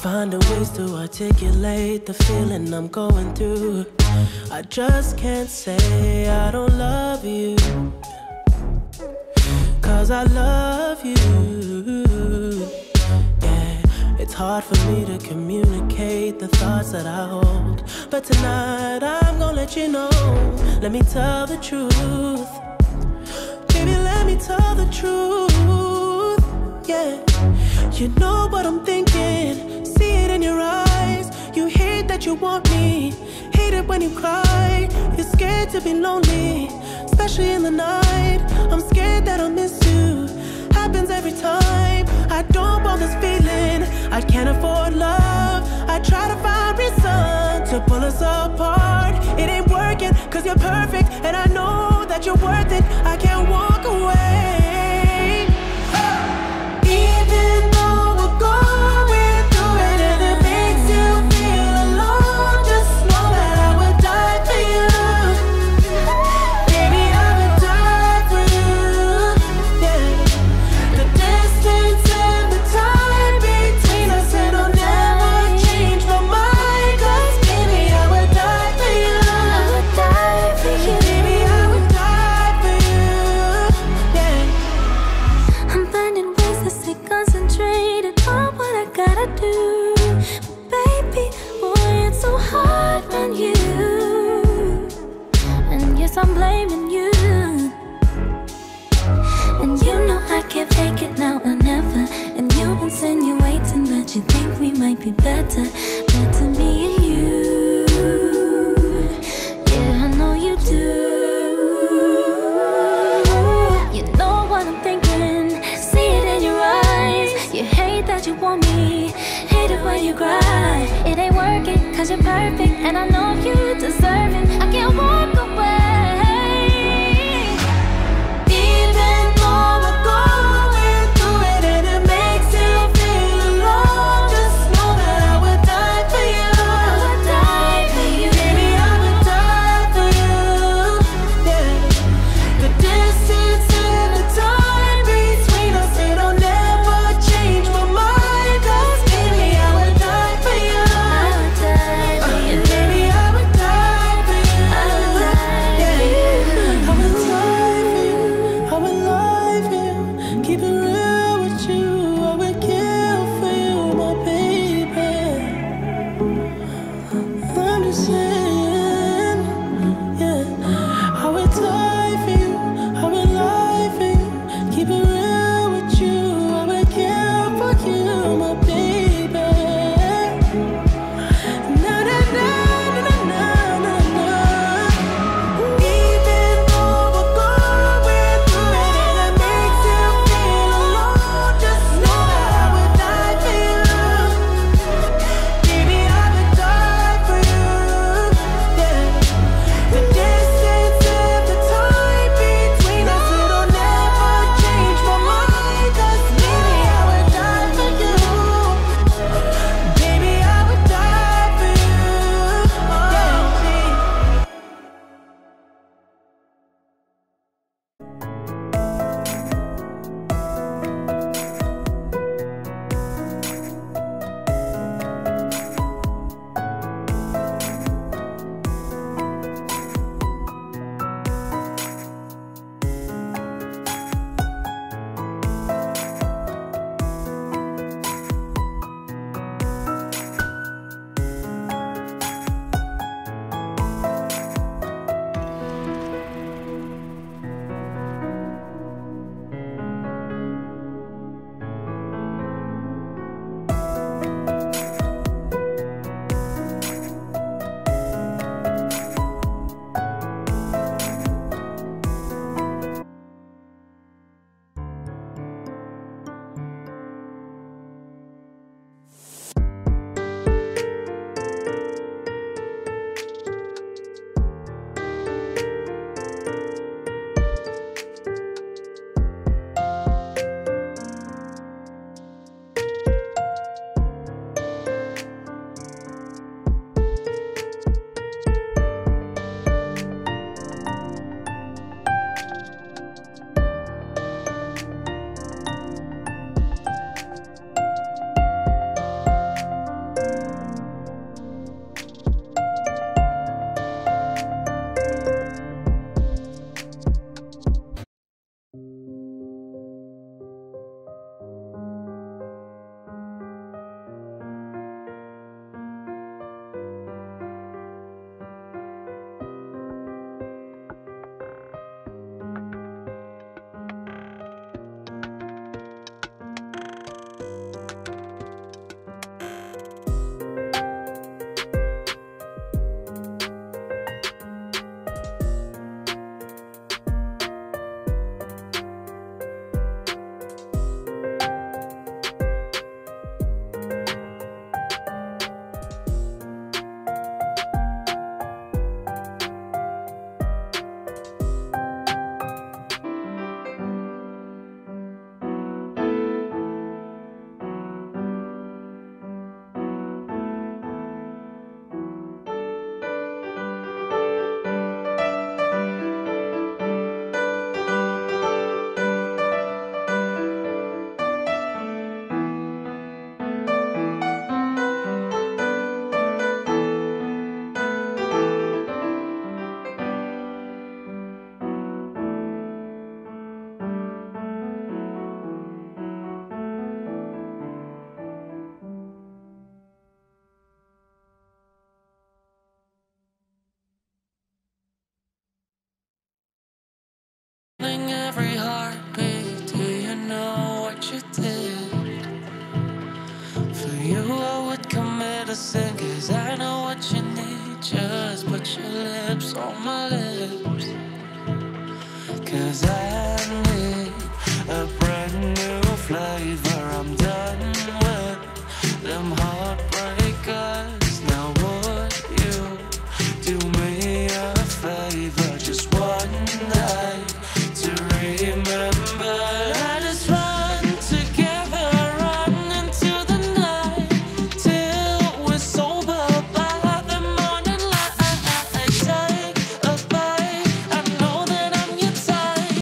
Finding ways to articulate the feeling I'm going through. I just can't say I don't love you, 'cause I love you. Yeah, it's hard for me to communicate the thoughts that I hold, but tonight I'm gonna let you know. Let me tell the truth. Baby, let me tell the truth. Yeah, you know what I'm thinking. See it in your eyes. You hate that you want me. Hate it when you cry. You're scared to be lonely, especially in the night. I'm scared that I'll miss you. Happens every time. I don't want this feeling. I can't afford love. I try to find reason to pull us apart. It ain't working, 'cause you're perfect, and I know that you're worth it. I can't walk away. Even though we're going through it and it makes you feel alone, just know that I would die for you. Baby, I would die for you. Yeah. The distance and the time between us, it'll never change my mind. 'Cause baby, I would die for you. I would die for you. Baby, I would die for you. Yeah. I'm finding ways to stay concentrated on what I gotta do. Baby, boy, it's so hard on you. And yes, I'm blaming you. And you know I can't fake it now or never. And you've been insinuating that you think we might be better. Better me and you. Yeah, I know you do. You know what I'm thinking. See it in your eyes. You hate that you want me. Hate it when you cry. It ain't working, 'cause you're perfect, and I know you deserve it. I can't walk away. Even though we're going through it and it makes you feel alone, just know that I would die for you. I would die for you. Baby, I would die for you. Yeah. The distance and the time between us, it'll never change my mind. 'Cause baby, I would die for you. I would die for you. And baby, I would die for you. I would Every heartbeat, do you know what you did? For you I would commit a sin, 'cause I know what you need. Just put your lips on my lips, 'cause I